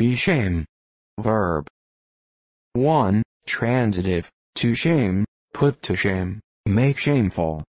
beshame. Verb. 1. Transitive, to shame, put to shame, make shameful.